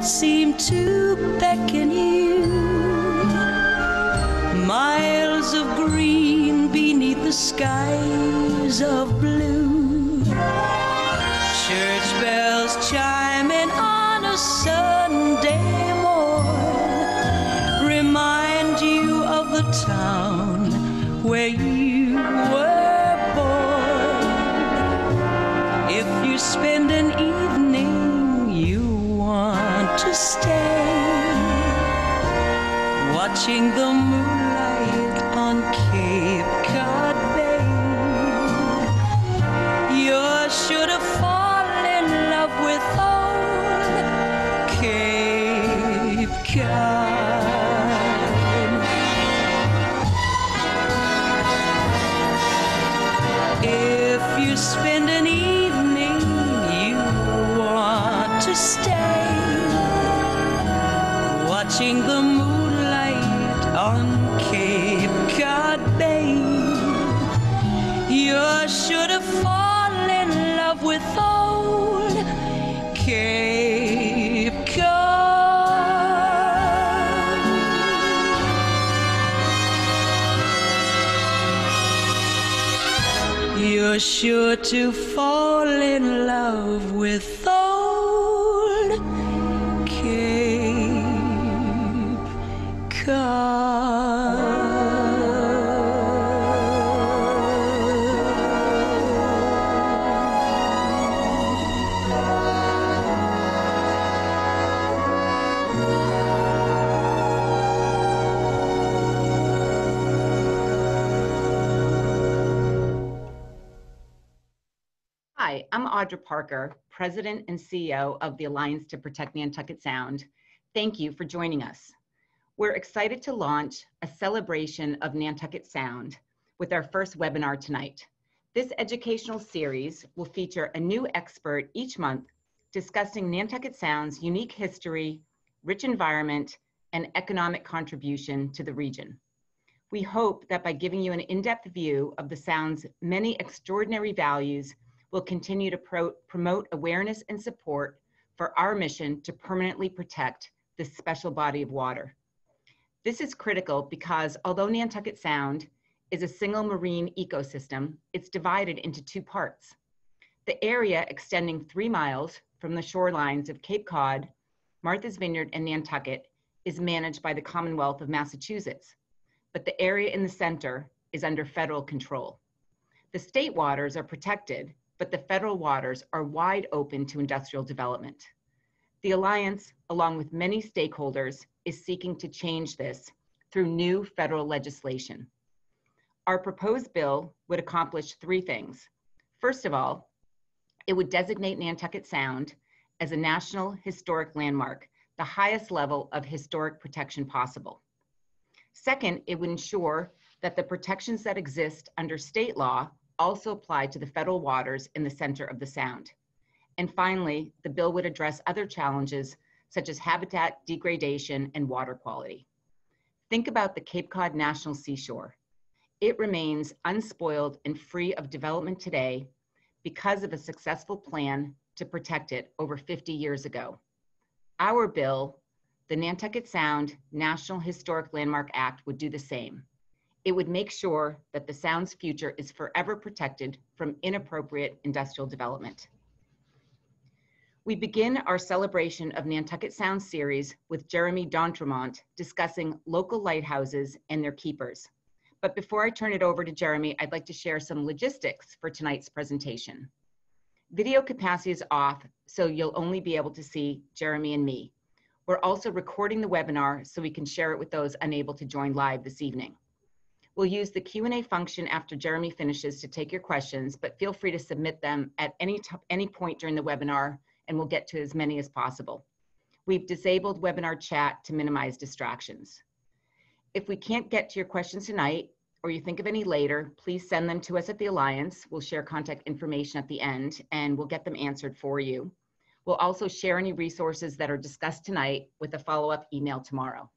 seem to beckon you. Miles of green beneath the skies of blue. Church bells chiming on a Sunday morn remind you of the town where you were born. If you spend an evening you want to stay, watching the moonlight on Cape Cod Bay, you're sure to fall in love with old Cape Cod. If you spend an evening you want to stay, watching the moonlight on Cape Cod Bay, you're sure to fall in love with old Cape Cod. You're sure to fall in love with old Cape Cod. Hi, I'm Audra Parker, President and CEO of the Alliance to Protect Nantucket Sound. Thank you for joining us. We're excited to launch a celebration of Nantucket Sound with our first webinar tonight. This educational series will feature a new expert each month discussing Nantucket Sound's unique history, rich environment, and economic contribution to the region. We hope that by giving you an in-depth view of the Sound's many extraordinary values, will continue to promote awareness and support for our mission to permanently protect this special body of water. This is critical because although Nantucket Sound is a single marine ecosystem, it's divided into two parts. The area extending 3 miles from the shorelines of Cape Cod, Martha's Vineyard, and Nantucket is managed by the Commonwealth of Massachusetts, but the area in the center is under federal control. The state waters are protected, but the federal waters are wide open to industrial development. The Alliance, along with many stakeholders, is seeking to change this through new federal legislation. Our proposed bill would accomplish 3 things. First of all, it would designate Nantucket Sound as a National Historic Landmark, the highest level of historic protection possible. Second, it would ensure that the protections that exist under state law also apply to the federal waters in the center of the Sound. And finally, the bill would address other challenges such as habitat degradation and water quality. Think about the Cape Cod National Seashore. It remains unspoiled and free of development today because of a successful plan to protect it over 50 years ago. Our bill, the Nantucket Sound National Historic Landmark Act, would do the same. It would make sure that the Sound's future is forever protected from inappropriate industrial development. We begin our celebration of Nantucket Sound series with Jeremy D'Entremont discussing local lighthouses and their keepers. But before I turn it over to Jeremy, I'd like to share some logistics for tonight's presentation. Video capacity is off, so you'll only be able to see Jeremy and me. We're also recording the webinar so we can share it with those unable to join live this evening. We'll use the Q&A function after Jeremy finishes to take your questions, but feel free to submit them at any point during the webinar, and we'll get to as many as possible. We've disabled webinar chat to minimize distractions. If we can't get to your questions tonight, or you think of any later, please send them to us at the Alliance. We'll share contact information at the end, and we'll get them answered for you. We'll also share any resources that are discussed tonight with a follow-up email tomorrow.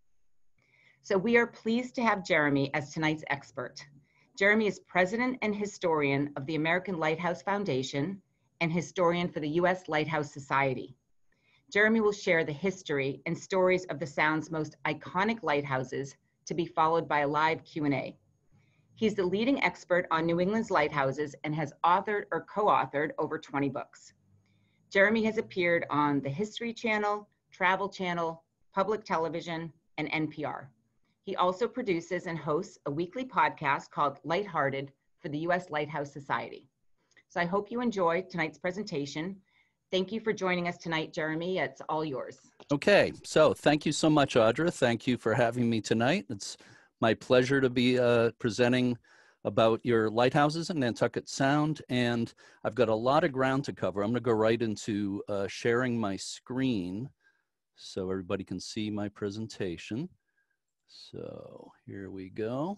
So we are pleased to have Jeremy as tonight's expert. Jeremy is president and historian of the American Lighthouse Foundation and historian for the U.S. Lighthouse Society. Jeremy will share the history and stories of the Sound's most iconic lighthouses, to be followed by a live Q&A. He's the leading expert on New England's lighthouses and has authored or co-authored over 20 books. Jeremy has appeared on the History Channel, Travel Channel, Public Television, and NPR. He also produces and hosts a weekly podcast called Lighthearted for the U.S. Lighthouse Society. So I hope you enjoy tonight's presentation. Thank you for joining us tonight, Jeremy. It's all yours. Okay, so thank you so much, Audra. Thank you for having me tonight. It's my pleasure to be presenting about your lighthouses in Nantucket Sound, and I've got a lot of ground to cover. I'm going to go right into sharing my screen so everybody can see my presentation. So here we go.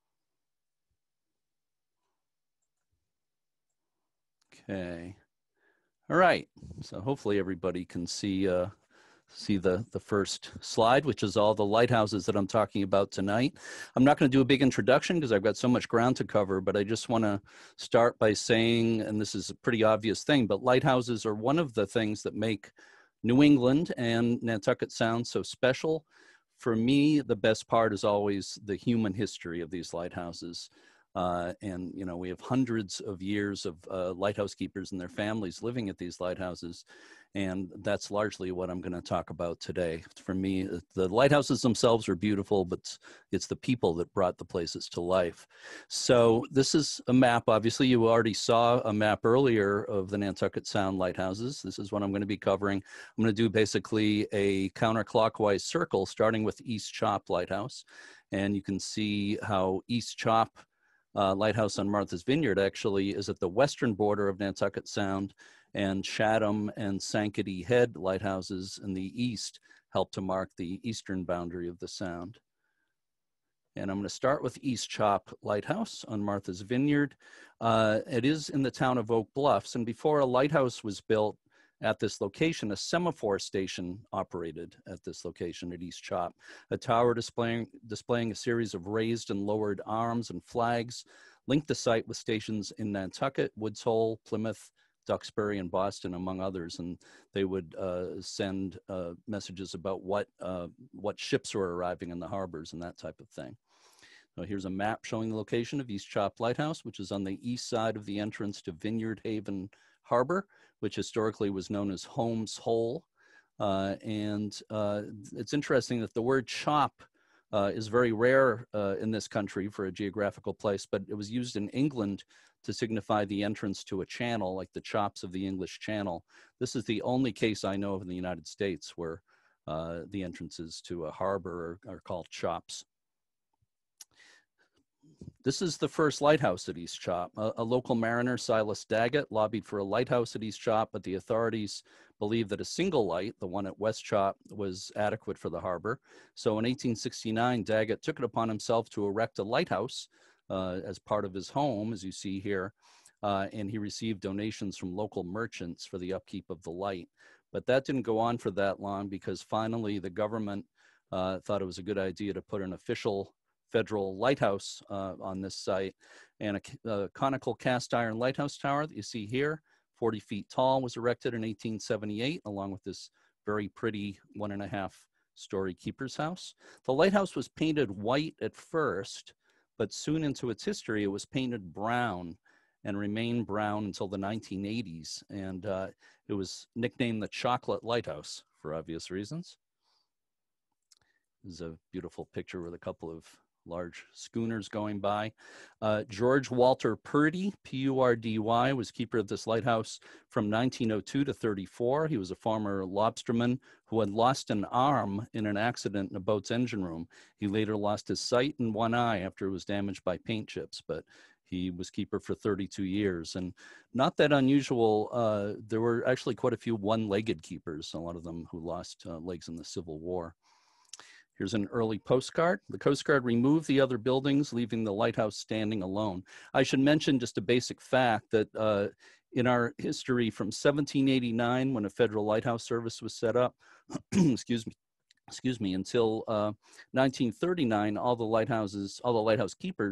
Okay. All right, so hopefully everybody can see the first slide, which is all the lighthouses that I'm talking about tonight. I'm not going to do a big introduction because I've got so much ground to cover, but I just want to start by saying, and this is a pretty obvious thing, but lighthouses are one of the things that make New England and Nantucket Sound so special. For me, the best part is always the human history of these lighthouses. And, you know, we have hundreds of years of lighthouse keepers and their families living at these lighthouses. And that's largely what I'm going to talk about today. For me, the lighthouses themselves are beautiful, but it's the people that brought the places to life. So this is a map. Obviously, you already saw a map earlier of the Nantucket Sound lighthouses. This is what I'm going to be covering. I'm going to do basically a counterclockwise circle, starting with East Chop Lighthouse. And you can see how East Chop Lighthouse on Martha's Vineyard actually is at the western border of Nantucket Sound, and Chatham and Sankaty Head lighthouses in the east help to mark the eastern boundary of the Sound. And I'm going to start with East Chop Lighthouse on Martha's Vineyard. It is in the town of Oak Bluffs, and before a lighthouse was built at this location, a semaphore station operated at this location at East Chop. A tower displaying a series of raised and lowered arms and flags linked the site with stations in Nantucket, Woods Hole, Plymouth, Duxbury, and Boston, among others. And they would send messages about what ships were arriving in the harbors and that type of thing. So here's a map showing the location of East Chop Lighthouse, which is on the east side of the entrance to Vineyard Haven Harbor, which historically was known as Holmes Hole. It's interesting that the word chop is very rare in this country for a geographical place, but it was used in England to signify the entrance to a channel, like the chops of the English Channel. This is the only case I know of in the United States where the entrances to a harbor are called chops. This is the first lighthouse at East Chop. A local mariner, Silas Daggett, lobbied for a lighthouse at East Chop, but the authorities believed that a single light, the one at West Chop, was adequate for the harbor. So in 1869, Daggett took it upon himself to erect a lighthouse as part of his home, as you see here, and he received donations from local merchants for the upkeep of the light. But that didn't go on for that long because finally the government thought it was a good idea to put an official federal lighthouse on this site, and a conical cast iron lighthouse tower that you see here, 40 feet tall, was erected in 1878, along with this very pretty 1.5-story keeper's house. The lighthouse was painted white at first, but soon into its history, it was painted brown and remained brown until the 1980s, and it was nicknamed the Chocolate Lighthouse for obvious reasons. This is a beautiful picture with a couple of large schooners going by. George Walter Purdy, P-U-R-D-Y, was keeper of this lighthouse from 1902 to 34. He was a former lobsterman who had lost an arm in an accident in a boat's engine room. He later lost his sight and one eye after it was damaged by paint chips, but he was keeper for 32 years. And not that unusual, there were actually quite a few one-legged keepers, a lot of them who lost legs in the Civil War. Here's an early postcard. The Coast Guard removed the other buildings, leaving the lighthouse standing alone. I should mention just a basic fact that in our history from 1789, when a federal lighthouse service was set up, excuse me, until 1939, all the lighthouse keepers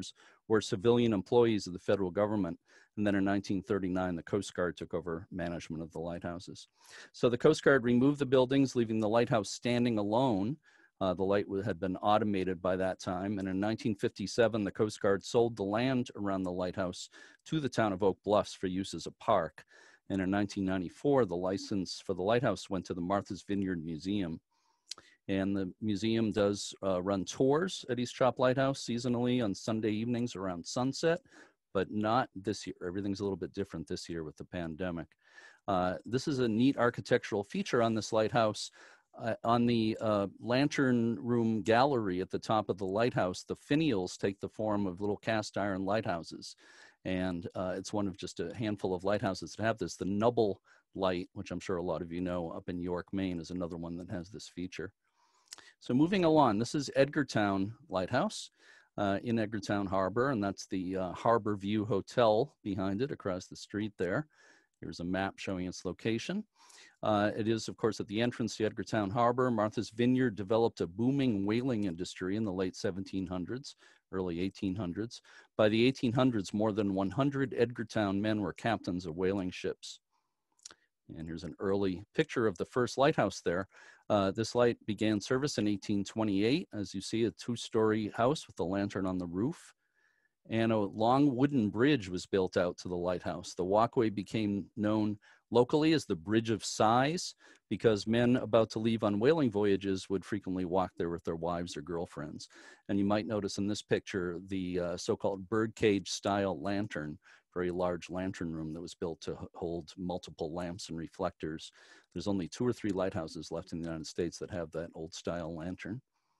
were civilian employees of the federal government. And then in 1939, the Coast Guard took over management of the lighthouses. So the Coast Guard removed the buildings, leaving the lighthouse standing alone. The light had been automated by that time. And in 1957, the Coast Guard sold the land around the lighthouse to the town of Oak Bluffs for use as a park. And in 1994, the license for the lighthouse went to the Martha's Vineyard Museum. And the museum does run tours at East Chop Lighthouse seasonally on Sunday evenings around sunset, but not this year. Everything's a little bit different this year with the pandemic. This is a neat architectural feature on this lighthouse. On the lantern room gallery at the top of the lighthouse, the finials take the form of little cast iron lighthouses. And it's one of just a handful of lighthouses that have this. The Nubble light, which I'm sure a lot of you know up in York, Maine, is another one that has this feature. So moving along, this is Edgartown Lighthouse in Edgartown Harbor, and that's the Harbor View Hotel behind it across the street there. Here's a map showing its location. It is, of course, at the entrance to Edgartown Harbor. Martha's Vineyard developed a booming whaling industry in the late 1700s, early 1800s. By the 1800s, more than 100 Edgartown men were captains of whaling ships. And here's an early picture of the first lighthouse there. This light began service in 1828. As you see, a two-story house with a lantern on the roof. And a long wooden bridge was built out to the lighthouse. The walkway became known locally as the Bridge of Sighs because men about to leave on whaling voyages would frequently walk there with their wives or girlfriends. And you might notice in this picture the so-called birdcage style lantern, very large lantern room that was built to hold multiple lamps and reflectors. There's only 2 or 3 lighthouses left in the United States that have that old style lantern.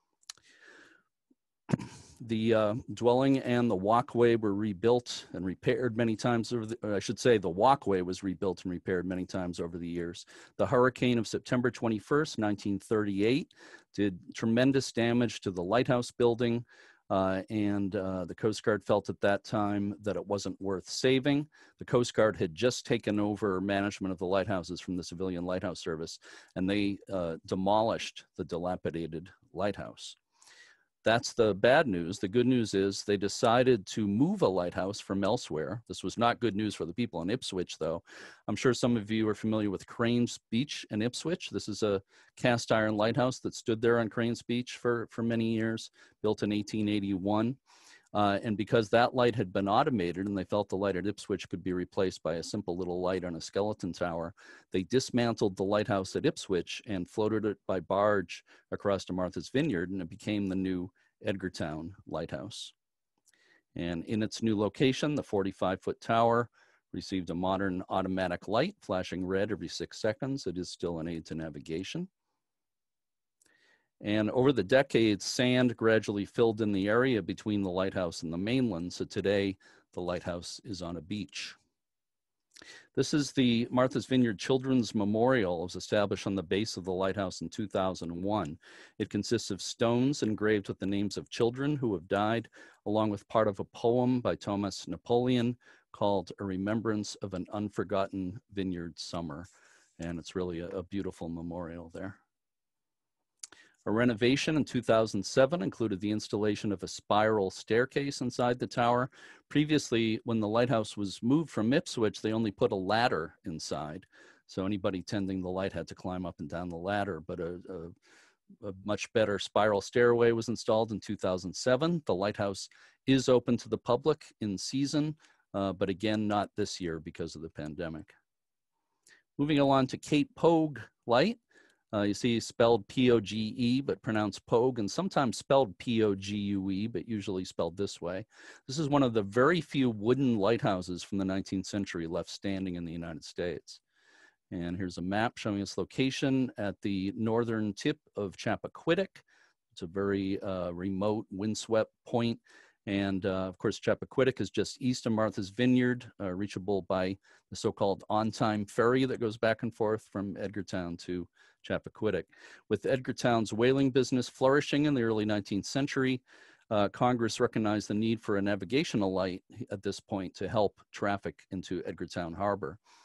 The dwelling and the walkway were rebuilt and repaired many times over the, or I should say the walkway was rebuilt and repaired many times over the years. The hurricane of September 21st, 1938 did tremendous damage to the lighthouse building, and the Coast Guard felt at that time that it wasn't worth saving. The Coast Guard had just taken over management of the lighthouses from the Civilian Lighthouse Service, and they demolished the dilapidated lighthouse. That's the bad news. The good news is they decided to move a lighthouse from elsewhere. This was not good news for the people in Ipswich, though. I'm sure some of you are familiar with Cranes Beach in Ipswich. This is a cast iron lighthouse that stood there on Cranes Beach for many years, built in 1881. And because that light had been automated and they felt the light at Ipswich could be replaced by a simple little light on a skeleton tower, they dismantled the lighthouse at Ipswich and floated it by barge across to Martha's Vineyard, and it became the new Edgartown Lighthouse. And in its new location, the 45-foot tower received a modern automatic light flashing red every 6 seconds. It is still an aid to navigation. And over the decades, sand gradually filled in the area between the lighthouse and the mainland. So today, the lighthouse is on a beach. This is the Martha's Vineyard Children's Memorial. It was established on the base of the lighthouse in 2001. It consists of stones engraved with the names of children who have died, along with part of a poem by Thomas Napoleon called A Remembrance of an Unforgotten Vineyard Summer. And it's really a beautiful memorial there. A renovation in 2007 included the installation of a spiral staircase inside the tower. Previously, when the lighthouse was moved from Ipswich, they only put a ladder inside. So anybody tending the light had to climb up and down the ladder, but a much better spiral stairway was installed in 2007. The lighthouse is open to the public in season, but again, not this year because of the pandemic. Moving along to Cape Pogue Light. You see spelled P-O-G-E, but pronounced Pogue, and sometimes spelled P-O-G-U-E, but usually spelled this way. This is one of the very few wooden lighthouses from the 19th century left standing in the United States. And here's a map showing its location at the northern tip of Chappaquiddick. It's a very remote, windswept point. And of course, Chappaquiddick is just east of Martha's Vineyard, reachable by the so-called on-time ferry that goes back and forth from Edgartown to Chappaquiddick. With Edgartown's whaling business flourishing in the early 19th century, Congress recognized the need for a navigational light at this point to help traffic into Edgartown Harbor.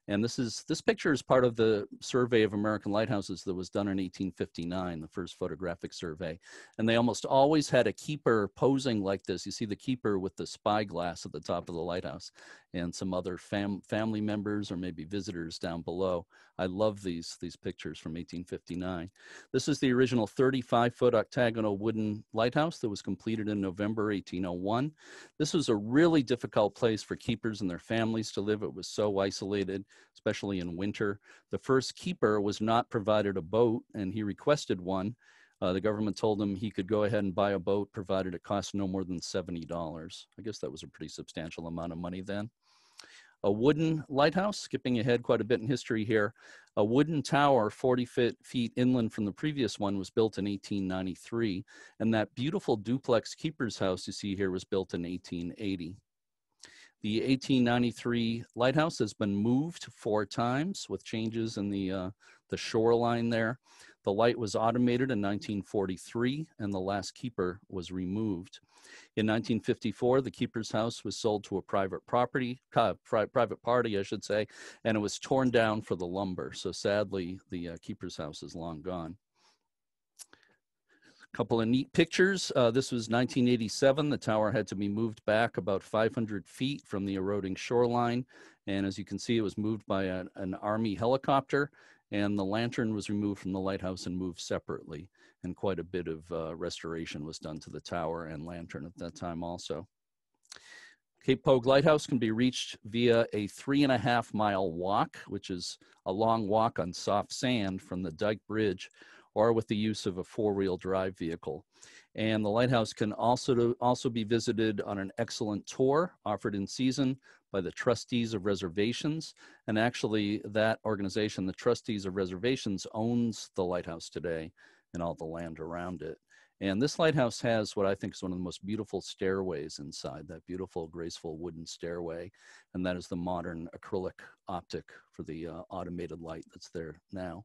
And this picture is part of the survey of American lighthouses that was done in 1859, the first photographic survey. And they almost always had a keeper posing like this. You see the keeper with the spyglass at the top of the lighthouse, and some other family members or maybe visitors down below. I love these pictures from 1859. This is the original 35-foot octagonal wooden lighthouse that was completed in November 1801. This was a really difficult place for keepers and their families to live. It was so isolated, especially in winter. The first keeper was not provided a boat, and he requested one. The government told him he could go ahead and buy a boat, provided it cost no more than $70. I guess that was a pretty substantial amount of money then. A wooden lighthouse, skipping ahead quite a bit in history here. A wooden tower 40 feet inland from the previous one was built in 1893, and that beautiful duplex keeper's house you see here was built in 1880. The 1893 lighthouse has been moved 4 times with changes in the shoreline there. The light was automated in 1943, and the last keeper was removed. In 1954, the keeper's house was sold to a private party, I should say, and it was torn down for the lumber. So sadly, the keeper's house is long gone. A couple of neat pictures. This was 1987. The tower had to be moved back about 500 feet from the eroding shoreline. And as you can see, it was moved by an Army helicopter, and the lantern was removed from the lighthouse and moved separately. And quite a bit of restoration was done to the tower and lantern at that time also. Cape Pogue Lighthouse can be reached via a 3.5-mile walk, which is a long walk on soft sand from the Dyke Bridge, or with the use of a 4-wheel drive vehicle. And the lighthouse can also be visited on an excellent tour offered in season by the Trustees of Reservations. And actually that organization, the Trustees of Reservations, owns the lighthouse today and all the land around it. And this lighthouse has what I think is one of the most beautiful stairways inside, that beautiful, graceful wooden stairway. And that is the modern acrylic optic for the automated light that's there now.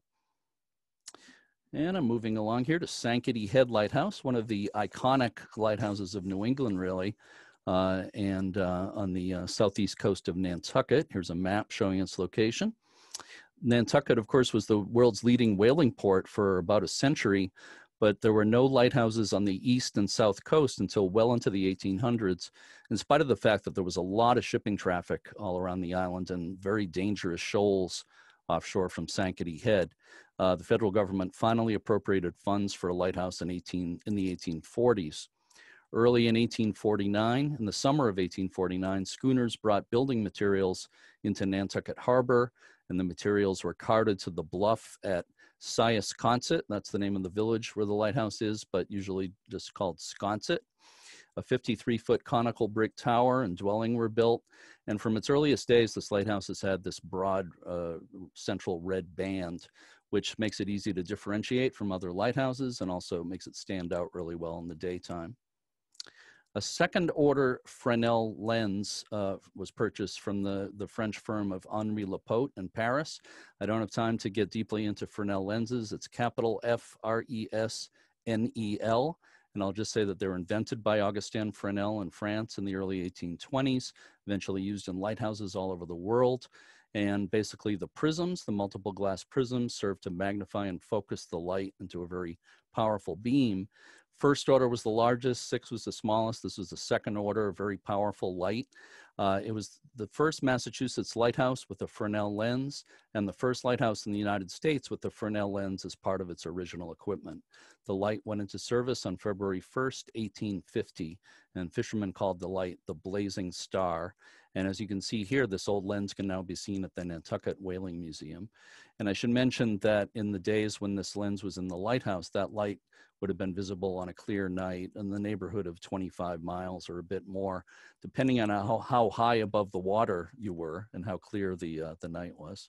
And I'm moving along here to Sankaty Head Lighthouse, one of the iconic lighthouses of New England, really, and on the southeast coast of Nantucket. Here's a map showing its location. Nantucket, of course, was the world's leading whaling port for about a century, but there were no lighthouses on the east and south coast until well into the 1800s, in spite of the fact that there was a lot of shipping traffic all around the island and very dangerous shoals offshore from Sankaty Head. The federal government finally appropriated funds for a lighthouse in the 1840s. Early in 1849, in the summer of 1849, schooners brought building materials into Nantucket Harbor, and the materials were carted to the bluff at Siasconset. That's the name of the village where the lighthouse is, but usually just called Sconset. A 53-foot conical brick tower and dwelling were built. And from its earliest days, this lighthouse has had this broad central red band, which makes it easy to differentiate from other lighthouses and also makes it stand out really well in the daytime. A second-order Fresnel lens was purchased from the French firm of Henri Lepaute in Paris. I don't have time to get deeply into Fresnel lenses. It's capital F-R-E-S-N-E-L. And I'll just say that they were invented by Augustin Fresnel in France in the early 1820s, eventually used in lighthouses all over the world. And basically the prisms, the multiple glass prisms, serve to magnify and focus the light into a very powerful beam. First order was the largest, 6 was the smallest. This was the second order, a very powerful light. It was the first Massachusetts lighthouse with a Fresnel lens, and the first lighthouse in the United States with the Fresnel lens as part of its original equipment. The light went into service on February 1st, 1850, and fishermen called the light the Blazing Star. And as you can see here, this old lens can now be seen at the Nantucket Whaling Museum. And I should mention that in the days when this lens was in the lighthouse, that light would have been visible on a clear night in the neighborhood of 25 miles or a bit more, depending on how high above the water you were and how clear the night was.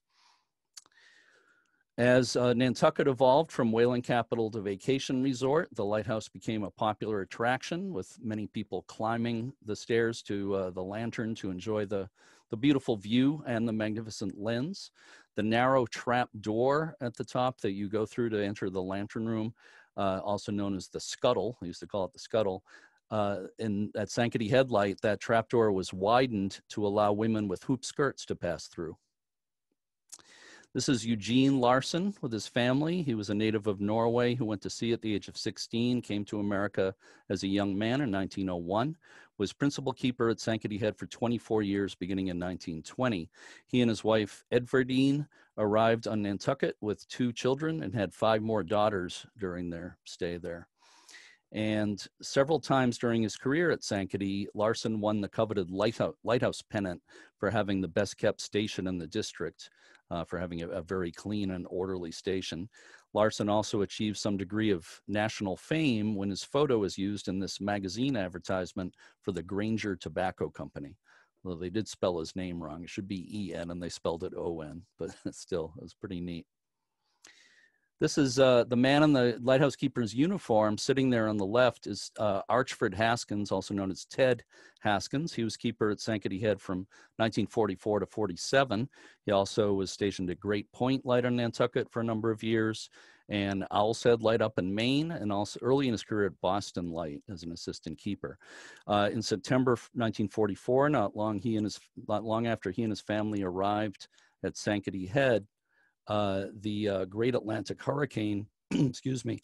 As Nantucket evolved from whaling capital to vacation resort, the lighthouse became a popular attraction, with many people climbing the stairs to the lantern to enjoy the beautiful view and the magnificent lens. The narrow trap door at the top that you go through to enter the lantern room, also known as the scuttle, I used to call it the scuttle, at Sankaty Headlight, that trapdoor was widened to allow women with hoop skirts to pass through. This is Eugene Larson with his family. He was a native of Norway who went to sea at the age of 16, came to America as a young man in 1901, was principal keeper at Sankaty Head for 24 years, beginning in 1920. He and his wife, Edvardine, arrived on Nantucket with 2 children and had 5 more daughters during their stay there. And several times during his career at Sankaty, Larson won the coveted Lighthouse pennant for having the best kept station in the district, for having a very clean and orderly station. Larson also achieved some degree of national fame when his photo was used in this magazine advertisement for the Granger Tobacco Company. Well, they did spell his name wrong. It should be E-N and they spelled it O-N, but still, it was pretty neat. This is the man in the lighthouse keeper's uniform. Sitting there on the left is Archford Haskins, also known as Ted Haskins. He was keeper at Sankaty Head from 1944 to 47. He also was stationed at Great Point Light on Nantucket for a number of years, and Owl's Head Light up in Maine, and also early in his career at Boston Light as an assistant keeper. In September 1944, not long after he and his family arrived at Sankaty Head, the Great Atlantic Hurricane, excuse me,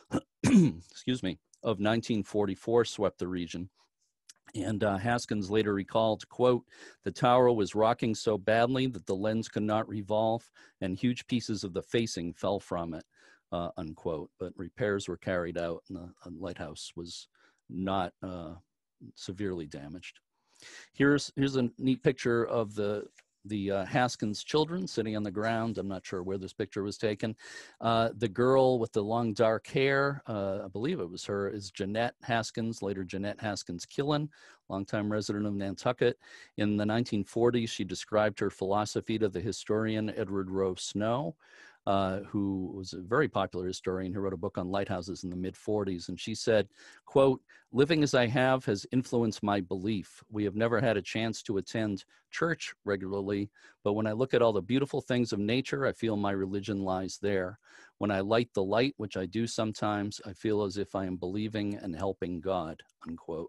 of 1944 swept the region. And Haskins later recalled, quote, "The tower was rocking so badly that the lens could not revolve and huge pieces of the facing fell from it," unquote. But repairs were carried out and the lighthouse was not severely damaged. Here's a neat picture of the Haskins children sitting on the ground. I'm not sure where this picture was taken. The girl with the long dark hair, I believe it was her, is Jeanette Haskins, later Jeanette Haskins Killen, longtime resident of Nantucket. In the 1940s, she described her philosophy to the historian Edward Rowe Snow, who was a very popular historian who wrote a book on lighthouses in the mid-40s. And she said, quote, "Living as I have has influenced my belief. We have never had a chance to attend church regularly, but when I look at all the beautiful things of nature, I feel my religion lies there. When I light the light, which I do sometimes, I feel as if I am believing and helping God," unquote.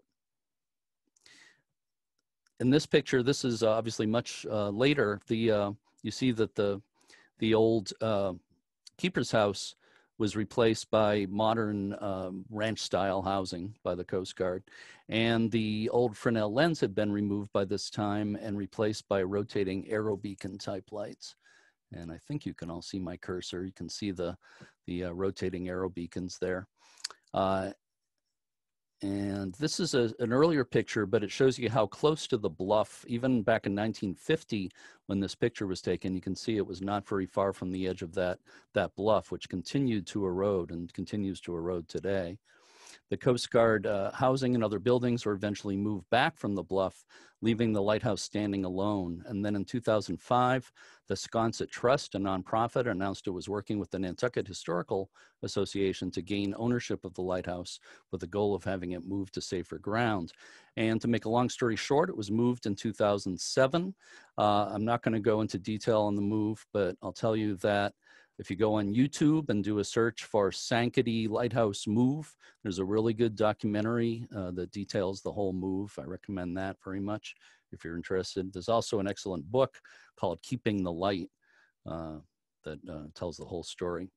In this picture, this is obviously much later. You see that the old keeper's house was replaced by modern ranch-style housing by the Coast Guard. And the old Fresnel lens had been removed by this time and replaced by rotating aerobeacon type lights. And I think you can all see my cursor. You can see the rotating aerobeacons there. And this is an earlier picture, but it shows you how close to the bluff, even back in 1950, when this picture was taken, you can see it was not very far from the edge of that bluff, which continued to erode and continues to erode today. The Coast Guard housing and other buildings were eventually moved back from the bluff, leaving the lighthouse standing alone. And then in 2005, the Sconset Trust, a nonprofit, announced it was working with the Nantucket Historical Association to gain ownership of the lighthouse with the goal of having it moved to safer ground. And to make a long story short, it was moved in 2007. I'm not going to go into detail on the move, but I'll tell you that if you go on YouTube and do a search for Sankaty Lighthouse Move, there's a really good documentary that details the whole move. I recommend that very much if you're interested. There's also an excellent book called Keeping the Light that tells the whole story.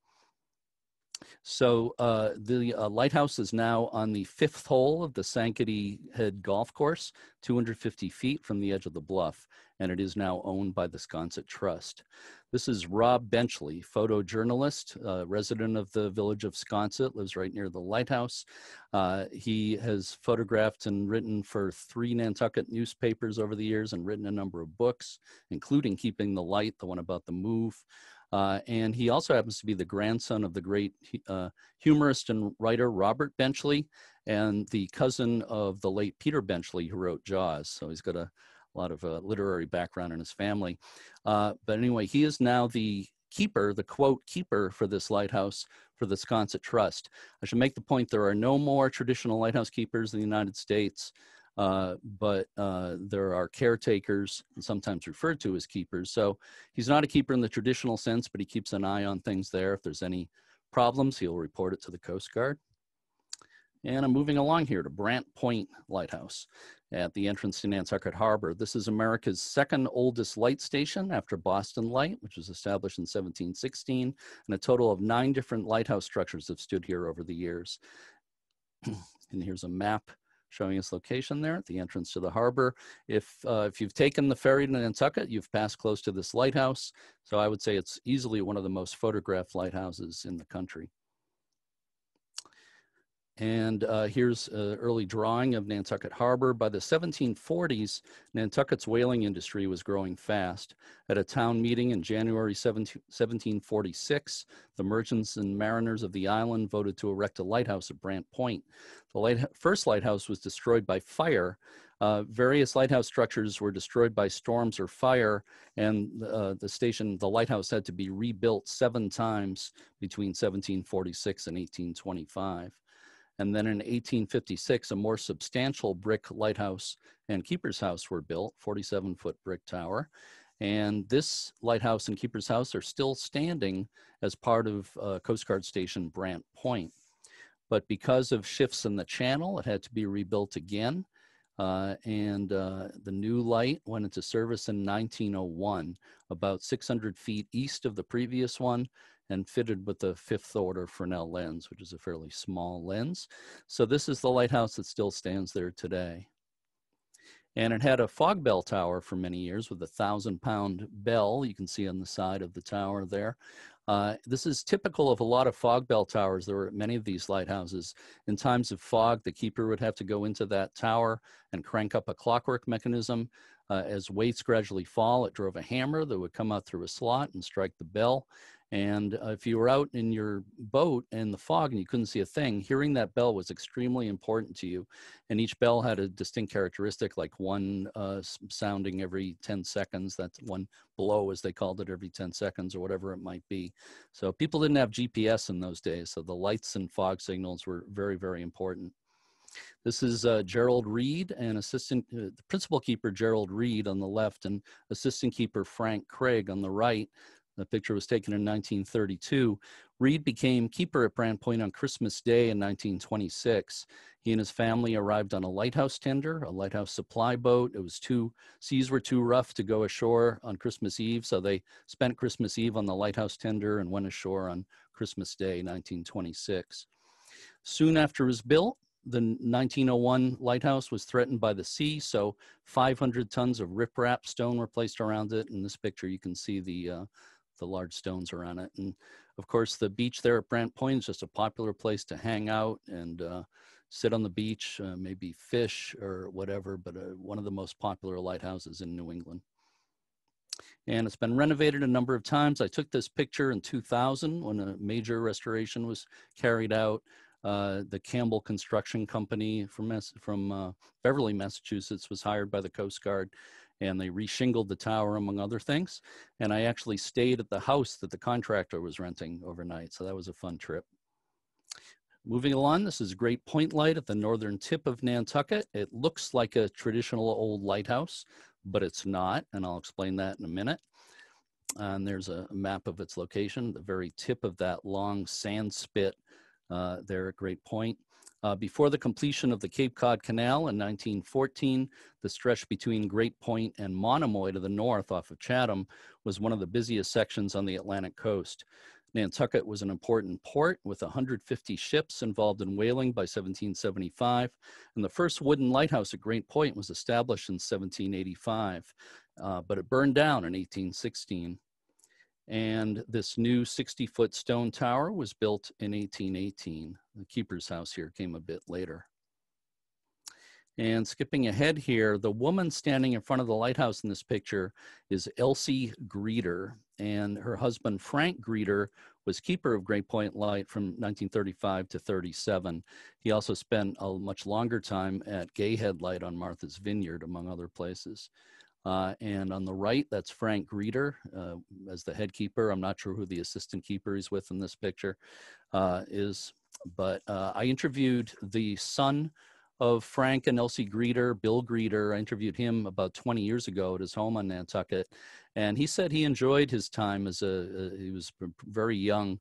So the lighthouse is now on the 5th hole of the Sankaty Head Golf Course, 250 feet from the edge of the bluff, and it is now owned by the Sconset Trust. This is Rob Benchley, photojournalist, resident of the village of Sconset, lives right near the lighthouse. He has photographed and written for 3 Nantucket newspapers over the years and written a number of books, including Keeping the Light, the one about the move. And he also happens to be the grandson of the great humorist and writer Robert Benchley and the cousin of the late Peter Benchley, who wrote Jaws. So he's got a lot of literary background in his family. But anyway, he is now the keeper, the quote keeper for this lighthouse for the Sconset Trust. I should make the point there are no more traditional lighthouse keepers in the United States. But there are caretakers, sometimes referred to as keepers. So he's not a keeper in the traditional sense, but he keeps an eye on things there. If there's any problems, he'll report it to the Coast Guard. And I'm moving along here to Brant Point Lighthouse at the entrance to Nantucket Harbor. This is America's second oldest light station after Boston Light, which was established in 1716, and a total of 9 different lighthouse structures have stood here over the years. And here's a map showing its location there at the entrance to the harbor. If you've taken the ferry to Nantucket, you've passed close to this lighthouse. So I would say it's easily one of the most photographed lighthouses in the country. And here's an early drawing of Nantucket Harbor. By the 1740s, Nantucket's whaling industry was growing fast. At a town meeting in January 1746, the merchants and mariners of the island voted to erect a lighthouse at Brant Point. The first lighthouse was destroyed by fire. Various lighthouse structures were destroyed by storms or fire, and the lighthouse had to be rebuilt 7 times between 1746 and 1825. And then in 1856, a more substantial brick lighthouse and keeper's house were built, 47-foot brick tower. And this lighthouse and keeper's house are still standing as part of Coast Guard Station Brant Point. But because of shifts in the channel, it had to be rebuilt again. The new light went into service in 1901, about 600 feet east of the previous one, and fitted with the 5th order Fresnel lens, which is a fairly small lens. So this is the lighthouse that still stands there today. And it had a fog bell tower for many years with a 1,000-pound bell. You can see on the side of the tower there. This is typical of a lot of fog bell towers. There were at many of these lighthouses. In times of fog, the keeper would have to go into that tower and crank up a clockwork mechanism. As weights gradually fall, it drove a hammer that would come out through a slot and strike the bell. And if you were out in your boat in the fog and you couldn't see a thing, hearing that bell was extremely important to you. And each bell had a distinct characteristic, like one sounding every 10 seconds. That's one blow, as they called it, every 10 seconds or whatever it might be. So people didn't have GPS in those days. So the lights and fog signals were very, very important. This is Gerald Reed and the principal keeper, Gerald Reed, on the left, and assistant keeper Frank Craig on the right. The picture was taken in 1932. Reed became keeper at Brant Point on Christmas Day in 1926. He and his family arrived on a lighthouse tender, a lighthouse supply boat. Seas were too rough to go ashore on Christmas Eve, so they spent Christmas Eve on the lighthouse tender and went ashore on Christmas Day, 1926. Soon after it was built, the 1901 lighthouse was threatened by the sea, so 500 tons of riprap stone were placed around it. In this picture, you can see the large stones around it. And of course, the beach there at Brant Point is just a popular place to hang out and sit on the beach, maybe fish or whatever, but one of the most popular lighthouses in New England. And it's been renovated a number of times. I took this picture in 2000 when a major restoration was carried out. The Campbell Construction Company from Beverly, Massachusetts was hired by the Coast Guard, and they reshingled the tower, among other things. And I actually stayed at the house that the contractor was renting overnight, so that was a fun trip. Moving along, this is Great Point Light at the northern tip of Nantucket. It looks like a traditional old lighthouse, but it's not, and I'll explain that in a minute. And there's a map of its location, the very tip of that long sand spit there at Great Point. Before the completion of the Cape Cod Canal in 1914, the stretch between Great Point and Monomoy to the north off of Chatham was one of the busiest sections on the Atlantic coast. Nantucket was an important port with 150 ships involved in whaling by 1775, and the first wooden lighthouse at Great Point was established in 1785, but it burned down in 1816. And this new 60-foot stone tower was built in 1818. The keeper's house here came a bit later. And skipping ahead here, the woman standing in front of the lighthouse in this picture is Elsie Greeter, and her husband Frank Greeter was keeper of Great Point Light from 1935 to 37. He also spent a much longer time at Gay Head Light on Martha's Vineyard, among other places. And on the right, that's Frank Greeter as the head keeper. I'm not sure who the assistant keeper he's with in this picture is, but I interviewed the son of Frank and Elsie Greeter, Bill Greeter. I interviewed him about 20 years ago at his home on Nantucket, and he said he enjoyed his time he was very young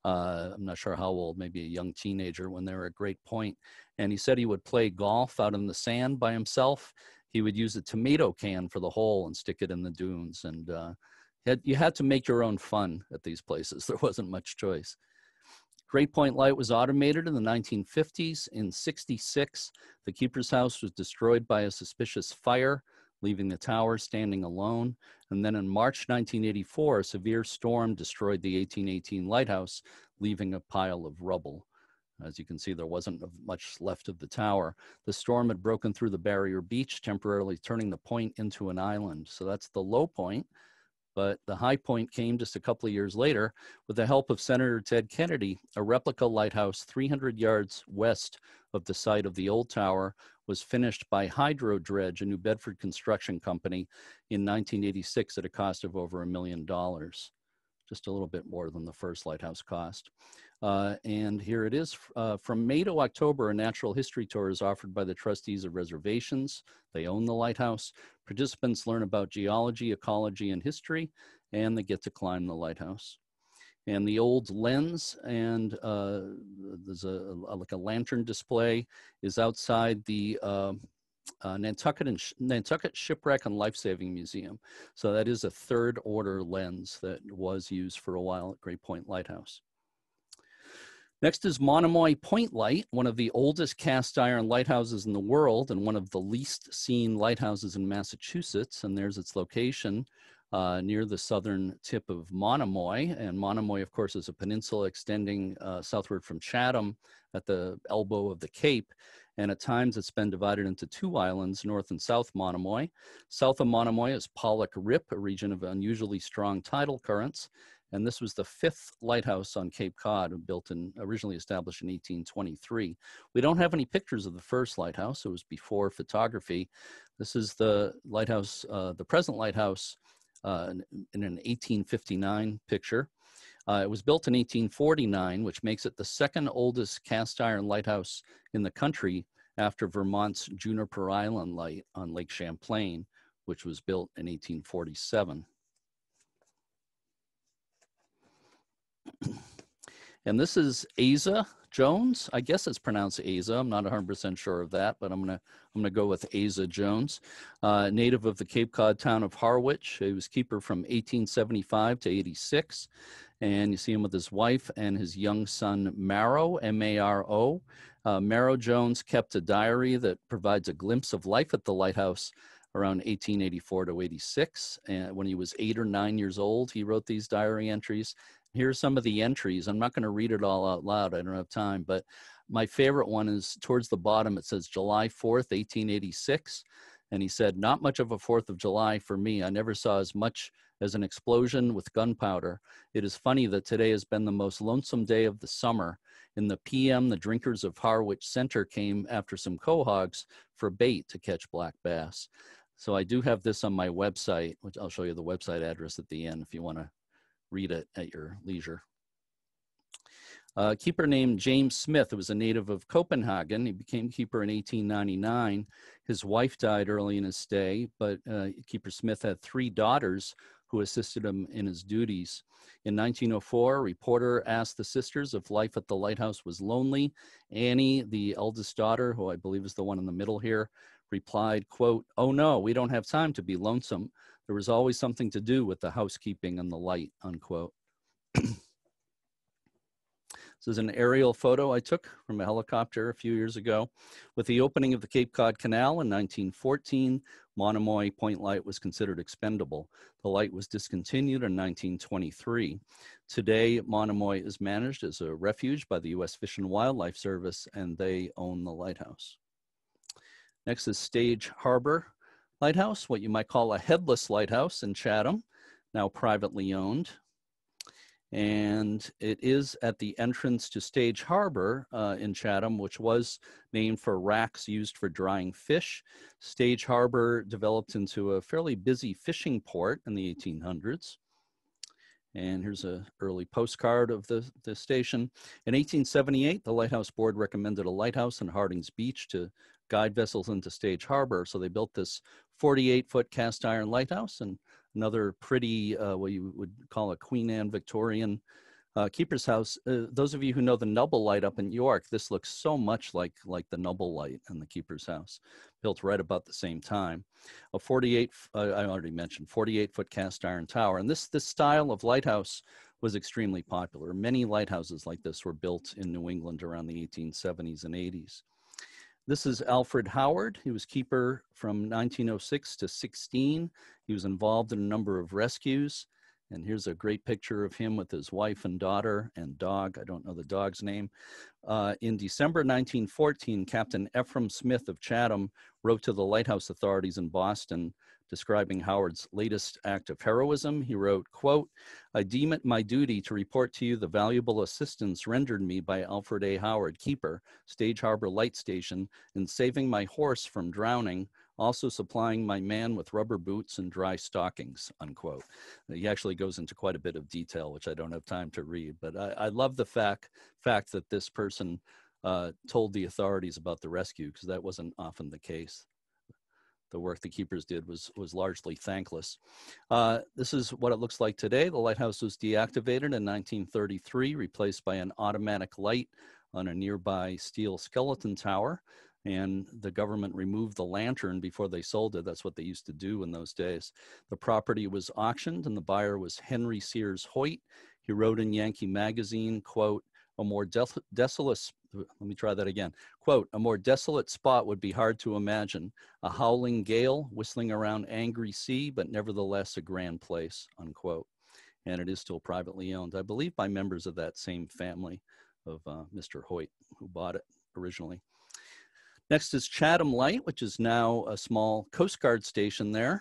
I'm not sure how old, maybe a young teenager when they were at Great Point. And he said he would play golf out in the sand by himself. He would use a tomato can for the hole and stick it in the dunes. And you had to make your own fun at these places. There wasn't much choice. Great Point Light was automated in the 1950s. In '66, the keeper's house was destroyed by a suspicious fire, leaving the tower standing alone. And then in March 1984, a severe storm destroyed the 1818 lighthouse, leaving a pile of rubble. As you can see, there wasn't much left of the tower. The storm had broken through the barrier beach, temporarily turning the point into an island. So that's the low point. But the high point came just a couple of years later with the help of Senator Ted Kennedy. A replica lighthouse 300 yards west of the site of the old tower was finished by Hydro Dredge, a New Bedford construction company, in 1986 at a cost of over $1 million, just a little bit more than the first lighthouse cost. And here it is. From May to October, a natural history tour is offered by the trustees of reservations. They own the lighthouse. Participants learn about geology, ecology, and history, and they get to climb the lighthouse. And the old lens, and there's like a lantern display, is outside the Nantucket Shipwreck and Lifesaving Museum. So that is a third order lens that was used for a while at Great Point Lighthouse. Next is Monomoy Point Light, one of the oldest cast iron lighthouses in the world and one of the least seen lighthouses in Massachusetts. And there's its location near the southern tip of Monomoy. And Monomoy, of course, is a peninsula extending southward from Chatham at the elbow of the Cape. And at times it's been divided into two islands, North and South Monomoy. South of Monomoy is Pollock Rip, a region of unusually strong tidal currents. And this was the fifth lighthouse on Cape Cod, originally established in 1823. We don't have any pictures of the first lighthouse. It was before photography. This is the lighthouse, the present lighthouse in an 1859 picture. It was built in 1849, which makes it the second oldest cast iron lighthouse in the country after Vermont's Juniper Island Light on Lake Champlain, which was built in 1847. And this is Asa Jones. I guess it's pronounced Asa. I'm not 100% sure of that, but I'm gonna go with Asa Jones. Native of the Cape Cod town of Harwich. He was keeper from 1875 to 86. And you see him with his wife and his young son, Maro, M-A-R-O. Maro Jones kept a diary that provides a glimpse of life at the lighthouse around 1884 to 86. And when he was 8 or 9 years old, he wrote these diary entries. Here's some of the entries. I'm not going to read it all out loud. I don't have time, but my favorite one is towards the bottom. It says July 4th, 1886. And he said, "Not much of a 4th of July for me. I never saw as much as an explosion with gunpowder. It is funny that today has been the most lonesome day of the summer. In the PM, the drinkers of Harwich Center came after some quahogs for bait to catch black bass." So I do have this on my website, which I'll show you the website address at the end if you want to read it at your leisure. Keeper named James Smith, who was a native of Copenhagen. He became keeper in 1899. His wife died early in his stay, but Keeper Smith had 3 daughters who assisted him in his duties. In 1904, a reporter asked the sisters if life at the lighthouse was lonely. Annie, the eldest daughter, who I believe is the one in the middle here, replied, quote, "Oh no, we don't have time to be lonesome. There was always something to do with the housekeeping and the light," unquote. This is an aerial photo I took from a helicopter a few years ago. With the opening of the Cape Cod Canal in 1914, Monomoy Point Light was considered expendable. The light was discontinued in 1923. Today, Monomoy is managed as a refuge by the U.S. Fish and Wildlife Service, and they own the lighthouse. Next is Stage Harbor Lighthouse, what you might call a headless lighthouse in Chatham, now privately owned. And it is at the entrance to Stage Harbor in Chatham, which was named for racks used for drying fish. Stage Harbor developed into a fairly busy fishing port in the 1800s. And here's an early postcard of the station. In 1878, the Lighthouse Board recommended a lighthouse in Harding's Beach to guide vessels into Stage Harbor. So they built this 48-foot cast iron lighthouse and another pretty, what you would call a Queen Anne Victorian Keeper's House, those of you who know the Nubble Light up in York, this looks so much like the Nubble Light and the Keeper's House, built right about the same time. A 48, I already mentioned, 48-foot cast iron tower. And this style of lighthouse was extremely popular. Many lighthouses like this were built in New England around the 1870s and 80s. This is Alfred Howard. He was keeper from 1906 to 16. He was involved in a number of rescues. And here's a great picture of him with his wife and daughter and dog. I don't know the dog's name. In December 1914, Captain Ephraim Smith of Chatham wrote to the lighthouse authorities in Boston describing Howard's latest act of heroism. He wrote, quote, "I deem it my duty to report to you the valuable assistance rendered me by Alfred A. Howard, keeper, Stage Harbor Light Station, in saving my horse from drowning, also supplying my man with rubber boots and dry stockings," unquote. He actually goes into quite a bit of detail, which I don't have time to read, but I love the fact that this person told the authorities about the rescue, because that wasn't often the case. The work the keepers did was largely thankless. This is what it looks like today. The lighthouse was deactivated in 1933, replaced by an automatic light on a nearby steel skeleton tower. And the government removed the lantern before they sold it. That's what they used to do in those days. The property was auctioned, and the buyer was Henry Sears Hoyt. He wrote in Yankee Magazine, quote, "A more desolate," let me try that again, quote, "a more desolate spot would be hard to imagine. A howling gale, whistling around angry sea, but nevertheless a grand place," unquote. And it is still privately owned, I believe, by members of that same family of Mr. Hoyt, who bought it originally. Next is Chatham Light, which is now a small Coast Guard station there.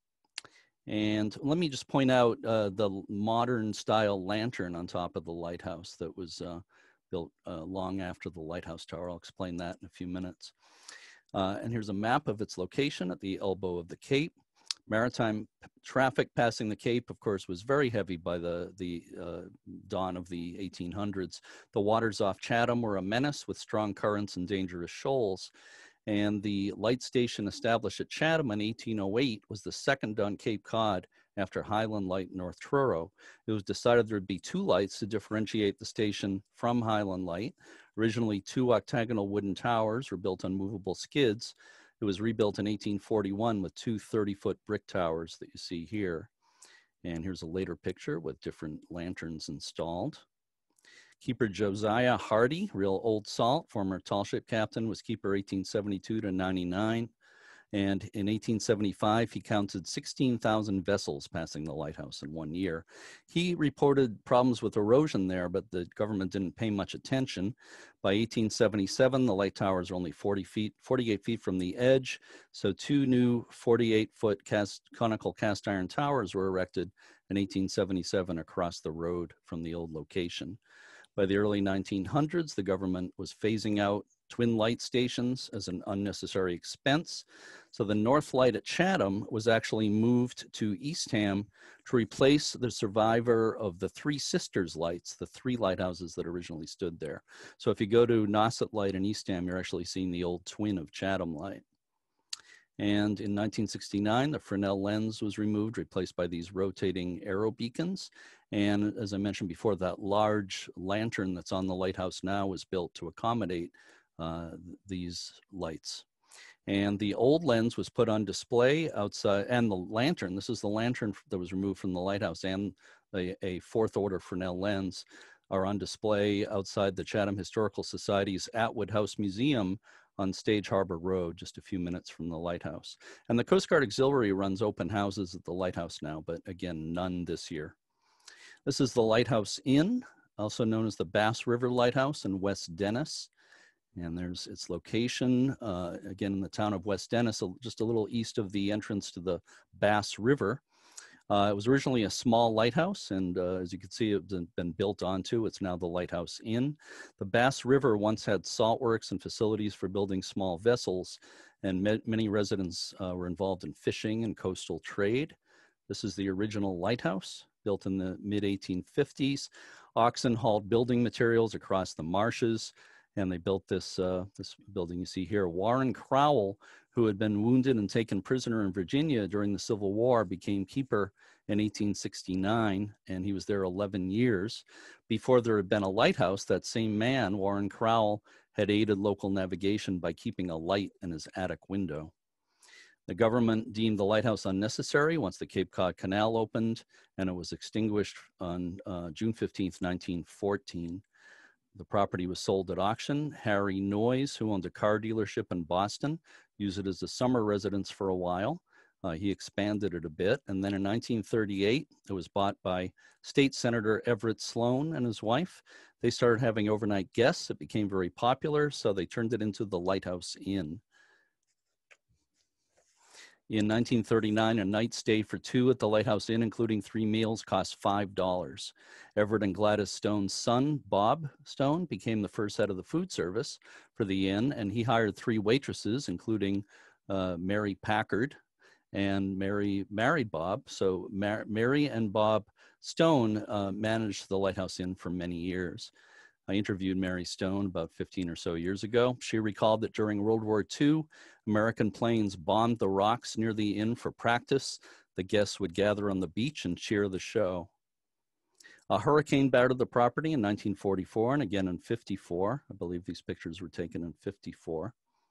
And let me just point out the modern style lantern on top of the lighthouse that was built long after the lighthouse tower. I'll explain that in a few minutes. And here's a map of its location at the elbow of the Cape. Maritime traffic passing the Cape, of course, was very heavy by the dawn of the 1800s. The waters off Chatham were a menace with strong currents and dangerous shoals. And the light station established at Chatham in 1808 was the second on Cape Cod after Highland Light and North Truro. It was decided there'd be two lights to differentiate the station from Highland Light. Originally, two octagonal wooden towers were built on movable skids. It was rebuilt in 1841 with two 30-foot brick towers that you see here. And here's a later picture with different lanterns installed. Keeper Josiah Hardy, real old salt, former tall ship captain, was keeper 1872 to 99. And in 1875, he counted 16,000 vessels passing the lighthouse in 1 year. He reported problems with erosion there, but the government didn't pay much attention. By 1877, the light towers are only 48 feet from the edge. So two new 48-foot conical cast iron towers were erected in 1877 across the road from the old location. By the early 1900s, the government was phasing out twin light stations as an unnecessary expense. So the North Light at Chatham was actually moved to Eastham to replace the survivor of the Three Sisters lights, the three lighthouses that originally stood there. So if you go to Nauset Light in Eastham, you're actually seeing the old twin of Chatham Light. And in 1969, the Fresnel lens was removed, replaced by these rotating arrow beacons. And as I mentioned before, that large lantern that's on the lighthouse now was built to accommodate these lights. And the old lens was put on display outside, and the lantern, this is the lantern that was removed from the lighthouse, and a fourth order Fresnel lens are on display outside the Chatham Historical Society's Atwood House Museum on Stage Harbor Road, just a few minutes from the lighthouse. And the Coast Guard Auxiliary runs open houses at the lighthouse now, but again, none this year. This is the Lighthouse Inn, also known as the Bass River Lighthouse in West Dennis. And there's its location, again, in the town of West Dennis, just a little east of the entrance to the Bass River. It was originally a small lighthouse, and as you can see, it's been built onto. It's now the Lighthouse Inn. The Bass River once had saltworks and facilities for building small vessels, and many residents were involved in fishing and coastal trade. This is the original lighthouse, built in the mid-1850s. Oxen hauled building materials across the marshes, and they built this, this building you see here. Warren Crowell, who had been wounded and taken prisoner in Virginia during the Civil War, became keeper in 1869, and he was there 11 years. Before there had been a lighthouse, that same man, Warren Crowell, had aided local navigation by keeping a light in his attic window. The government deemed the lighthouse unnecessary once the Cape Cod Canal opened, and it was extinguished on June 15th, 1914. The property was sold at auction. Harry Noyes, who owned a car dealership in Boston, used it as a summer residence for a while. He expanded it a bit, and then in 1938, it was bought by State Senator Everett Sloan and his wife. They started having overnight guests. It became very popular, so they turned it into the Lighthouse Inn. In 1939, a night stay for two at the Lighthouse Inn, including 3 meals, cost $5. Everett and Gladys Stone's son, Bob Stone, became the first head of the food service for the inn, and he hired 3 waitresses, including Mary Packard, and Mary married Bob. So Mary and Bob Stone managed the Lighthouse Inn for many years. I interviewed Mary Stone about 15 or so years ago. She recalled that during World War II, American planes bombed the rocks near the inn for practice. The guests would gather on the beach and cheer the show. A hurricane battered the property in 1944 and again in 54. I believe these pictures were taken in 54.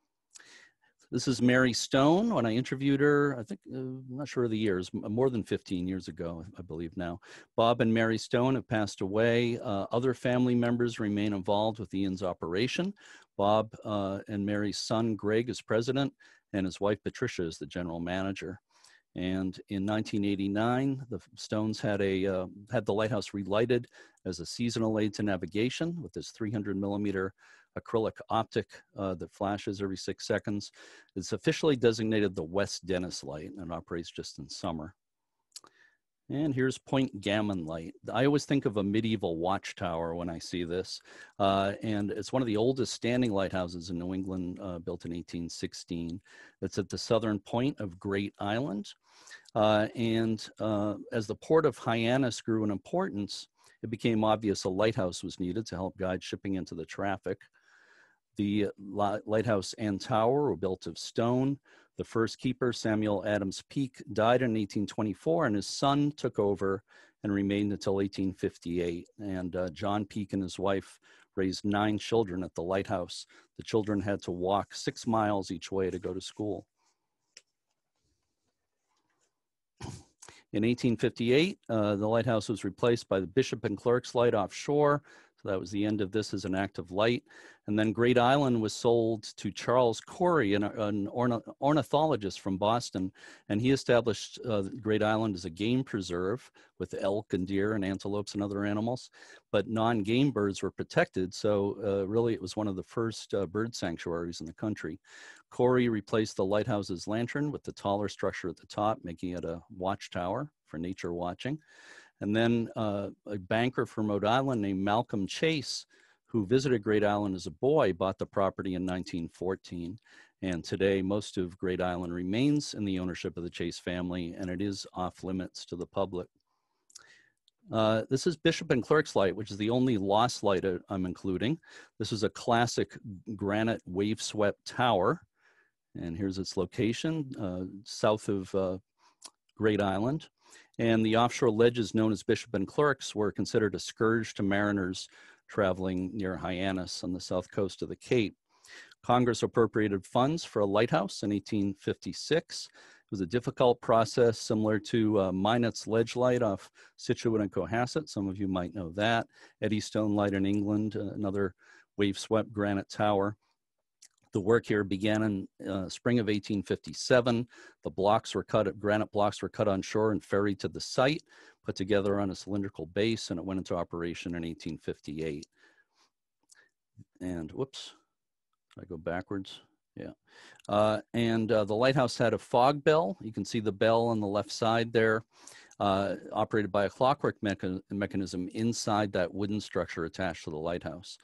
This is Mary Stone. When I interviewed her, I think, I'm not sure of the years, more than 15 years ago, I believe now. Bob and Mary Stone have passed away. Other family members remain involved with the inn's operation. Bob and Mary's son, Greg, is president, and his wife, Patricia, is the general manager. And in 1989, the Stones had the lighthouse relighted as a seasonal aid to navigation with this 300 millimeter acrylic optic that flashes every 6 seconds. It's officially designated the West Dennis Light, and it operates just in summer. And here's Point Gammon Light. I always think of a medieval watchtower when I see this. And it's one of the oldest standing lighthouses in New England, built in 1816. It's at the southern point of Great Island. As the port of Hyannis grew in importance, it became obvious a lighthouse was needed to help guide shipping into the traffic. The lighthouse and tower were built of stone. The first keeper, Samuel Adams Peake, died in 1824, and his son took over and remained until 1858. And John Peake and his wife raised 9 children at the lighthouse. The children had to walk 6 miles each way to go to school. In 1858, the lighthouse was replaced by the Bishop and Clerk's Light offshore. So that was the end of this as an active light. And then Great Island was sold to Charles Corey, an ornithologist from Boston. And he established Great Island as a game preserve with elk and deer and antelopes and other animals. But non-game birds were protected. So really it was one of the first bird sanctuaries in the country. Corey replaced the lighthouse's lantern with the taller structure at the top, making it a watchtower for nature watching. And then a banker from Rhode Island named Malcolm Chase, who visited Great Island as a boy, bought the property in 1914. And today, most of Great Island remains in the ownership of the Chase family, and it is off limits to the public. This is Bishop and Clerk's Light, which is the only lost light I'm including. This is a classic granite wave-swept tower. And here's its location, south of Great Island. And the offshore ledges known as Bishop and Clerk's were considered a scourge to mariners traveling near Hyannis on the south coast of the Cape. Congress appropriated funds for a lighthouse in 1856. It was a difficult process similar to Minot's Ledge Light off Scituate and Cohasset. Some of you might know that. Eddystone Light in England, another wave-swept granite tower. The work here began in spring of 1857. The blocks were cut, granite blocks were cut on shore and ferried to the site, put together on a cylindrical base, and it went into operation in 1858. And whoops, did I go backwards? Yeah. The lighthouse had a fog bell. You can see the bell on the left side there, operated by a clockwork mechanism inside that wooden structure attached to the lighthouse.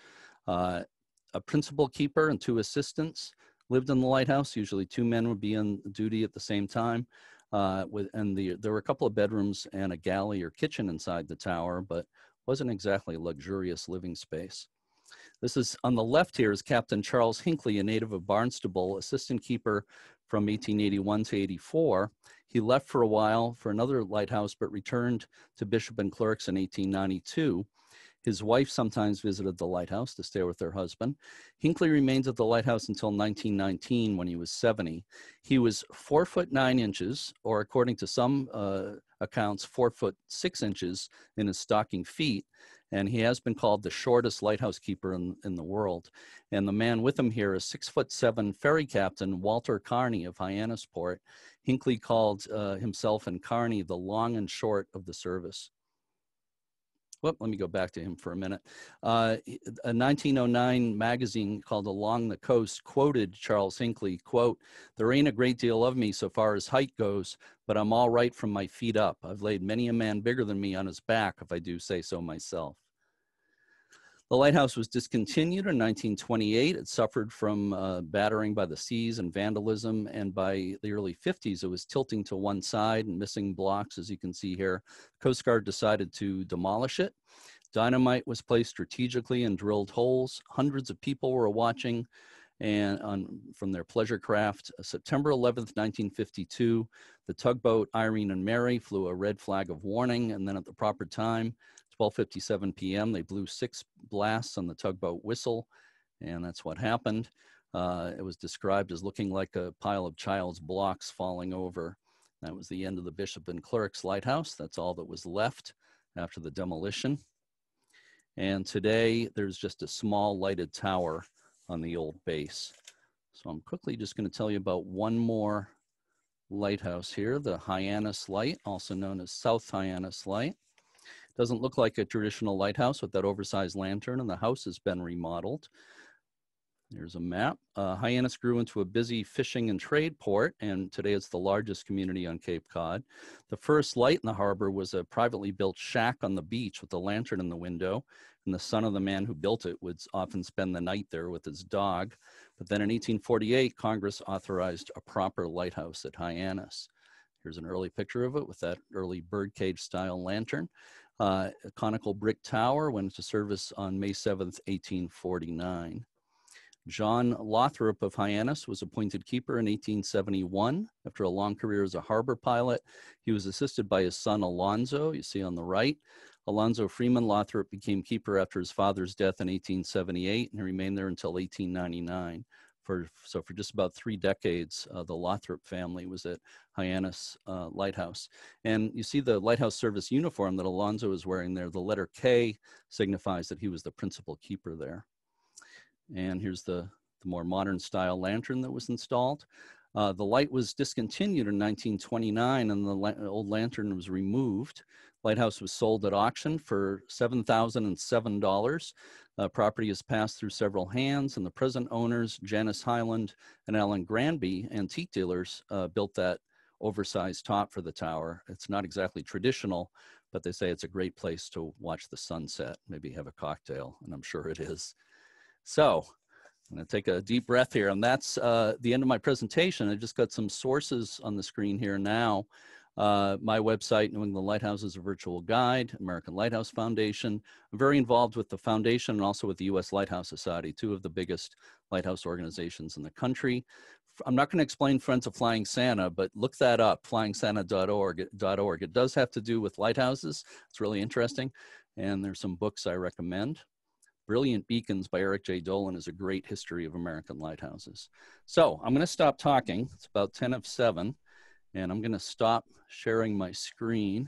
A principal keeper and 2 assistants lived in the lighthouse. Usually 2 men would be on duty at the same time. There were a couple of bedrooms and a galley or kitchen inside the tower, but wasn't exactly a luxurious living space. This is on the left here is Captain Charles Hinckley, a native of Barnstable, assistant keeper from 1881 to 84. He left for a while for another lighthouse, but returned to Bishop and Clerk's in 1892. His wife sometimes visited the lighthouse to stay with her husband. Hinckley remained at the lighthouse until 1919 when he was 70. He was 4'9", or according to some accounts, 4'6" in his stocking feet. And he has been called the shortest lighthouse keeper in the world. And the man with him here is 6'7" ferry captain Walter Carney of Hyannisport. Hinckley called himself and Carney the long and short of the service. Well, let me go back to him for a minute. A 1909 magazine called Along the Coast quoted Charles Hinckley, quote, "There ain't a great deal of me so far as height goes, but I'm all right from my feet up. I've laid many a man bigger than me on his back, if I do say so myself." The lighthouse was discontinued in 1928. It suffered from battering by the seas and vandalism, and by the early 50s, it was tilting to one side and missing blocks, as you can see here. Coast Guard decided to demolish it. Dynamite was placed strategically in drilled holes. Hundreds of people were watching from their pleasure craft. September 11th, 1952, the tugboat Irene and Mary flew a red flag of warning, and then at the proper time, 12:57 p.m., they blew 6 blasts on the tugboat whistle, and that's what happened. It was described as looking like a pile of child's blocks falling over. That was the end of the Bishop and Clerk's Lighthouse. That's all that was left after the demolition. And today, there's just a small lighted tower on the old base. So I'm quickly just going to tell you about one more lighthouse here, the Hyannis Light, also known as South Hyannis Light. Doesn't look like a traditional lighthouse with that oversized lantern, and the house has been remodeled. There's a map. Hyannis grew into a busy fishing and trade port, and today it's the largest community on Cape Cod. The first light in the harbor was a privately built shack on the beach with a lantern in the window, and the son of the man who built it would often spend the night there with his dog. But then in 1848, Congress authorized a proper lighthouse at Hyannis. Here's an early picture of it with that early birdcage style lantern. A conical brick tower went into service on May 7th, 1849. John Lothrop of Hyannis was appointed keeper in 1871. After a long career as a harbor pilot, he was assisted by his son Alonzo, you see on the right. Alonzo Freeman Lothrop became keeper after his father's death in 1878, and he remained there until 1899. So for just about 3 decades, the Lothrop family was at Hyannis Lighthouse. And you see the lighthouse service uniform that Alonzo is wearing there. The letter K signifies that he was the principal keeper there. And here's the more modern style lantern that was installed. The light was discontinued in 1929, and the old lantern was removed. Lighthouse was sold at auction for $7,007. Property has passed through several hands, and the present owners, Janice Highland and Alan Granby, antique dealers, built that oversized top for the tower. It's not exactly traditional, but they say it's a great place to watch the sunset, maybe have a cocktail, and I'm sure it is. So I'm going to take a deep breath here, and that's the end of my presentation. I just got some sources on the screen here now. My website, New England Lighthouses, a virtual guide, American Lighthouse Foundation. I'm very involved with the foundation and also with the U.S. Lighthouse Society, 2 of the biggest lighthouse organizations in the country. I'm not going to explain Friends of Flying Santa, but look that up, flyingsanta.org. It does have to do with lighthouses. It's really interesting, and there's some books I recommend. Brilliant Beacons by Eric J. Dolan is a great history of American lighthouses. So I'm going to stop talking. It's about 10 of 7. And I'm going to stop sharing my screen.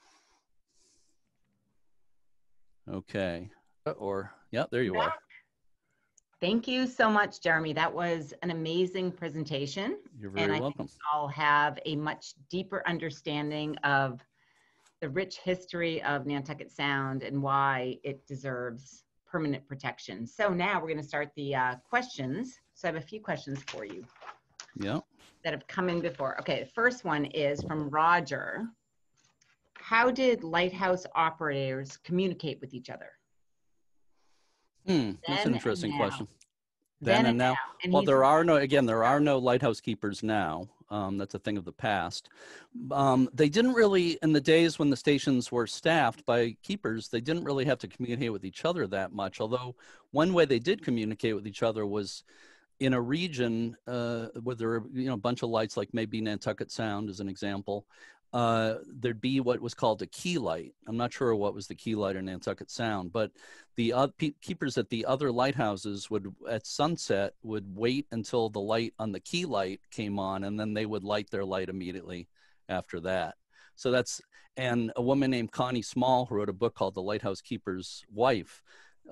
Okay. Yeah, there you are. Thank you so much, Jeremy. That was an amazing presentation. You're very welcome. I think I'll have a much deeper understanding of the rich history of Nantucket Sound and why it deserves permanent protection. So now we're going to start the questions. So I have a few questions for you. Yeah. That have come in before. Okay, the first one is from Roger. How did lighthouse operators communicate with each other? That's an interesting question. Then and now. Well, there are no lighthouse keepers now. That's a thing of the past. They didn't really, in the days when the stations were staffed by keepers, they didn't really have to communicate with each other that much. Although one way they did communicate with each other was in a region where there are, a bunch of lights, like maybe Nantucket Sound as an example, there'd be what was called a key light. I'm not sure what was the key light in Nantucket Sound, but the keepers at the other lighthouses would, at sunset, would wait until the light on the key light came on, and then they would light their light immediately after that. So and a woman named Connie Small, who wrote a book called The Lighthouse Keeper's Wife,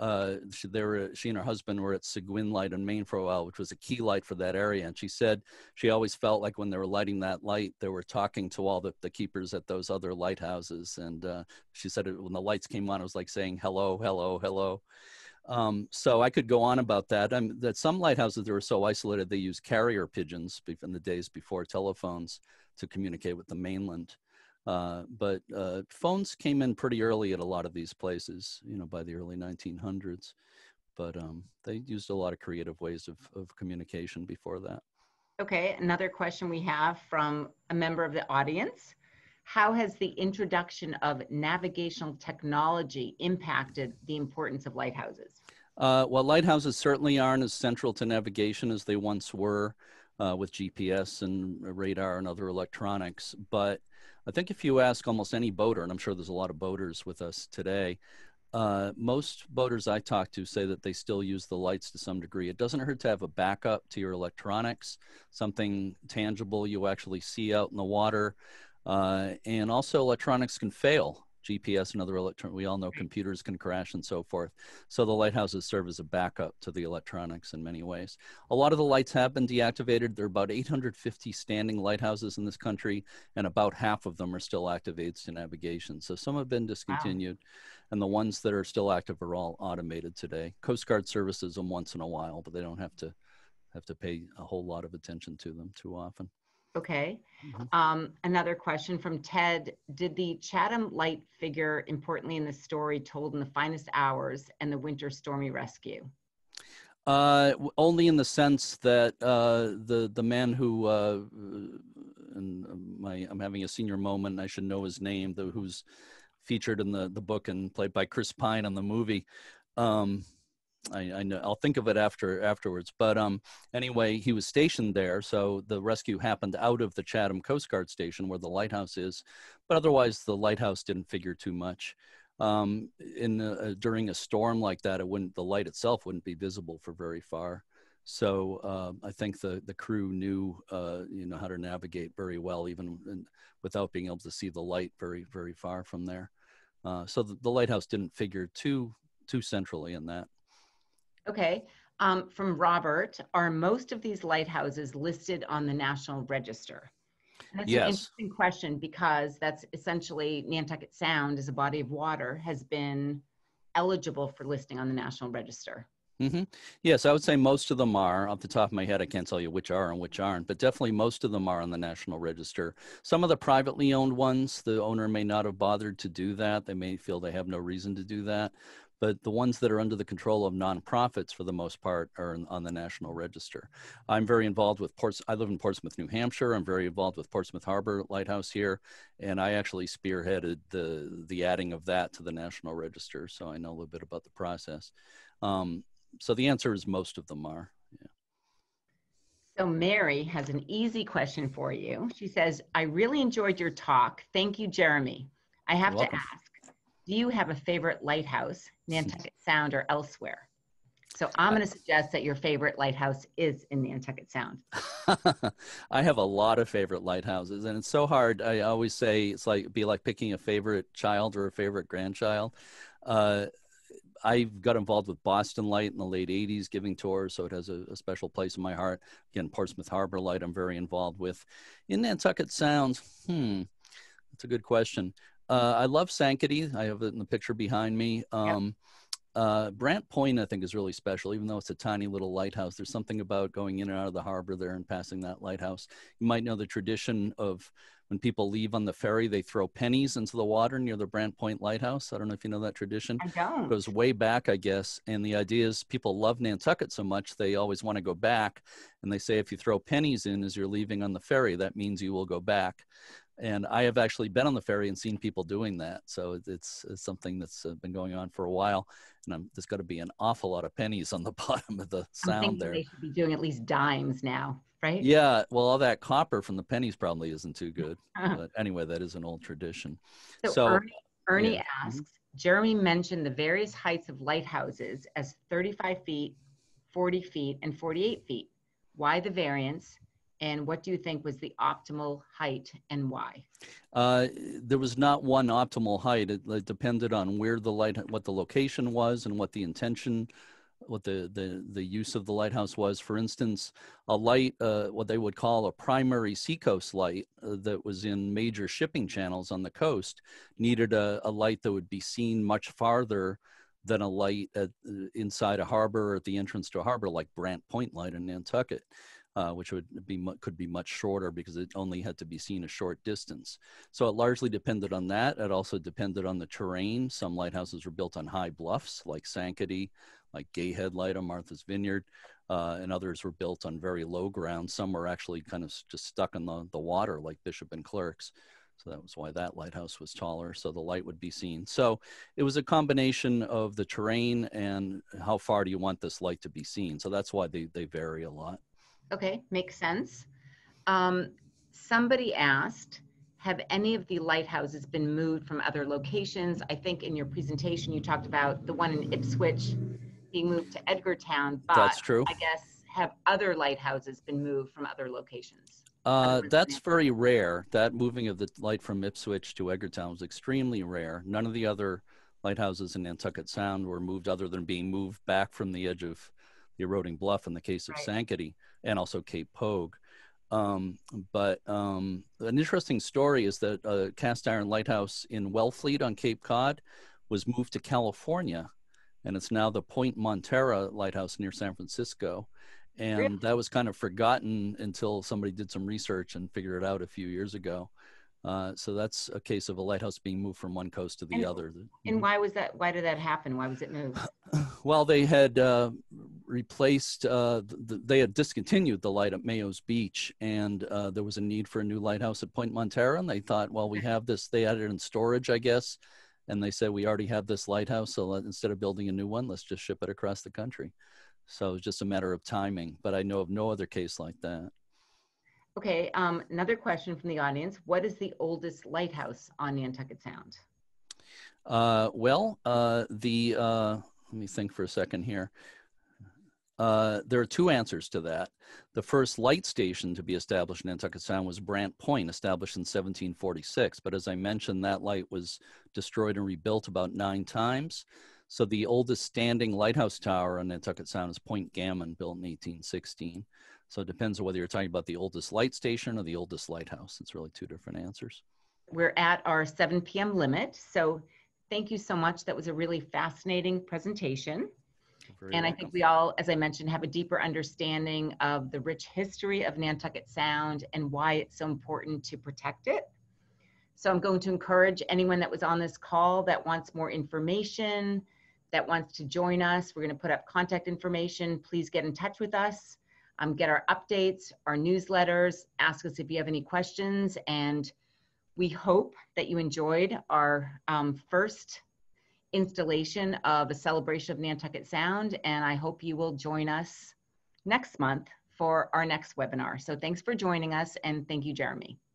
she and her husband were at Seguin Light in Maine for a while, which was a key light for that area. And she said she always felt like when they were lighting that light, they were talking to all the keepers at those other lighthouses. And she said when the lights came on, it was like saying, hello, hello, hello. So I could go on about that. That some lighthouses that were so isolated, they used carrier pigeons in the days before telephones to communicate with the mainland. But phones came in pretty early at a lot of these places, by the early 1900s. But they used a lot of creative ways of communication before that. Okay, another question we have from a member of the audience. How has the introduction of navigational technology impacted the importance of lighthouses? Well, lighthouses certainly aren't as central to navigation as they once were with GPS and radar and other electronics. But I think if you ask almost any boater, and I'm sure there's a lot of boaters with us today, most boaters I talk to say that they still use the lights to some degree. It doesn't hurt to have a backup to your electronics, something tangible you actually see out in the water. And also electronics can fail. GPS and other electronics, we all know computers can crash and so forth. So the lighthouses serve as a backup to the electronics in many ways. A lot of the lights have been deactivated. There are about 850 standing lighthouses in this country, and about half of them are still active aids to navigation. So some have been discontinued, and the ones that are still active are all automated today. Coast Guard services them once in a while, but they don't have to pay a whole lot of attention to them too often. Okay. Another question from Ted. Did the Chatham light figure importantly in the story told in The Finest Hours and the Winter Stormy Rescue? Only in the sense that the man who, I'm having a senior moment, I should know his name, who's featured in the book and played by Chris Pine on the movie. I know, I'll think of it afterwards, but anyway, he was stationed there, so the rescue happened out of the Chatham Coast Guard station where the lighthouse is, but otherwise the lighthouse didn't figure too much. During a storm like that, the light itself wouldn't be visible for very far. So I think the crew knew how to navigate very well, even without being able to see the light very, very far from there. So the lighthouse didn't figure too centrally in that. Okay. From Robert, are most of these lighthouses listed on the National Register? And that's an interesting question, because that's essentially Nantucket Sound as a body of water has been eligible for listing on the National Register. Mm-hmm. Yes, I would say most of them are. Off the top of my head, I can't tell you which are and which aren't, but definitely most of them are on the National Register. Some of the privately owned ones, the owner may not have bothered to do that. They may feel they have no reason to do that. But the ones that are under the control of nonprofits, for the most part, are on the National Register. I'm very involved with I live in Portsmouth, New Hampshire. I'm very involved with Portsmouth Harbor Lighthouse here, and I actually spearheaded the adding of that to the National Register, so I know a little bit about the process. So the answer is most of them are. Yeah. So Mary has an easy question for you. She says, I really enjoyed your talk. Thank you, Jeremy. I have to ask, do you have a favorite lighthouse, Nantucket Sound or elsewhere? So I'm going to suggest that your favorite lighthouse is in Nantucket Sound. I have a lot of favorite lighthouses, and it's so hard. I always say it's like picking a favorite child or a favorite grandchild. I got involved with Boston Light in the late 80s, giving tours, so it has a special place in my heart. Again, Portsmouth Harbor Light I'm very involved with. In Nantucket Sound, that's a good question. I love Sankaty. I have it in the picture behind me. Brant Point, I think, is really special, even though it's a tiny little lighthouse. There's something about going in and out of the harbor there and passing that lighthouse. You might know the tradition of when people leave on the ferry, they throw pennies into the water near the Brant Point Lighthouse. I don't know if you know that tradition. I don't. It goes way back, I guess. And the idea is people love Nantucket so much, they always want to go back. And they say if you throw pennies in as you're leaving on the ferry, that means you will go back. And I have actually been on the ferry and seen people doing that. So it's something that's been going on for a while. And there's got to be an awful lot of pennies on the bottom of the I'm Sound thinking there. they should be doing at least dimes now, right? Yeah, well, all that copper from the pennies probably isn't too good. But anyway, that is an old tradition. So Ernie yeah. asks, Jeremy mentioned the various heights of lighthouses as 35 feet, 40 feet, and 48 feet. Why the variance? And what do you think was the optimal height and why? There was not one optimal height. It depended on where what the location was and what the intention, what the use of the lighthouse was. For instance, a light, what they would call a primary seacoast light that was in major shipping channels on the coast, needed a light that would be seen much farther than a light inside a harbor or at the entrance to a harbor, like Brant Point Light in Nantucket. Which could be much shorter because it only had to be seen a short distance. So it largely depended on that. It also depended on the terrain. Some lighthouses were built on high bluffs, like Sankaty, like Gayhead Light on Martha's Vineyard, and others were built on very low ground. Some were actually kind of just stuck in the water, like Bishop and Clerk's. So that was why that lighthouse was taller, so the light would be seen. So it was a combination of the terrain and how far do you want this light to be seen. So that's why they vary a lot. Okay, makes sense. Somebody asked, have any of the lighthouses been moved from other locations? I think in your presentation, you talked about the one in Ipswich being moved to Edgartown, but that's true. I guess have other lighthouses been moved from other locations? That's very rare. That moving of the light from Ipswich to Edgartown was extremely rare. None of the other lighthouses in Nantucket Sound were moved other than being moved back from the edge of the eroding bluff in the case of Sankaty and also Cape Pogue. But an interesting story is that a cast iron lighthouse in Wellfleet on Cape Cod was moved to California, and it's now the Point Montera lighthouse near San Francisco. And that was kind of forgotten until somebody did some research and figured it out a few years ago. So that's a case of a lighthouse being moved from one coast to the other. And why was that? Why did that happen? Why was it moved? Well, they had replaced, they had discontinued the light at Mayo's Beach, and there was a need for a new lighthouse at Point Montera, and they thought, well, we have this, they had it in storage, I guess, and they said, we already have this lighthouse, so instead of building a new one, let's just ship it across the country. So it's just a matter of timing, but I know of no other case like that. Okay, another question from the audience. What is the oldest lighthouse on Nantucket Sound? Let me think for a second here. There are two answers to that. The first light station to be established in Nantucket Sound was Brant Point, established in 1746. But as I mentioned, that light was destroyed and rebuilt about 9 times. So the oldest standing lighthouse tower on Nantucket Sound is Point Gammon, built in 1816. So it depends on whether you're talking about the oldest light station or the oldest lighthouse. It's really 2 different answers. We're at our 7 p.m. limit. So thank you so much. That was a really fascinating presentation. And I think we all, as I mentioned, have a deeper understanding of the rich history of Nantucket Sound and why it's so important to protect it. So I'm going to encourage anyone that was on this call that wants more information, that wants to join us. We're going to put up contact information. Please get in touch with us. Get our updates, our newsletters, ask us if you have any questions, and we hope that you enjoyed our first installation of a celebration of Nantucket Sound, and I hope you will join us next month for our next webinar. So thanks for joining us, and thank you, Jeremy.